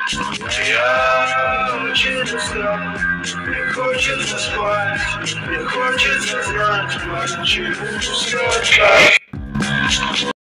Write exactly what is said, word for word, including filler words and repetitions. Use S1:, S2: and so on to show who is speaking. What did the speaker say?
S1: Я очень устал, мне хочется спать, мне хочется знать, почему сказать.